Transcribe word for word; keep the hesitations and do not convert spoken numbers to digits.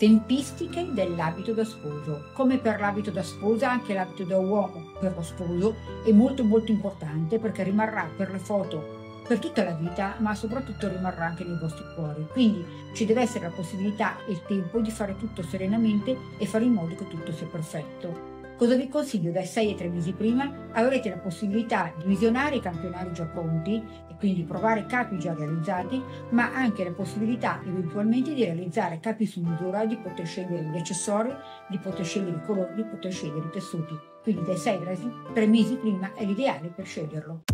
Tempistiche dell'abito da sposo. Come per l'abito da sposa, anche l'abito da uomo per lo sposo è molto molto importante, perché rimarrà per le foto per tutta la vita, ma soprattutto rimarrà anche nei vostri cuori. Quindi ci deve essere la possibilità e il tempo di fare tutto serenamente e fare in modo che tutto sia perfetto. Cosa vi consiglio? Dai sei ai tre mesi prima avrete la possibilità di visionare i campionari già pronti e quindi provare capi già realizzati, ma anche la possibilità eventualmente di realizzare capi su misura, di poter scegliere gli accessori, di poter scegliere i colori, di poter scegliere i tessuti. Quindi dai sei ai tre mesi prima è l'ideale per sceglierlo.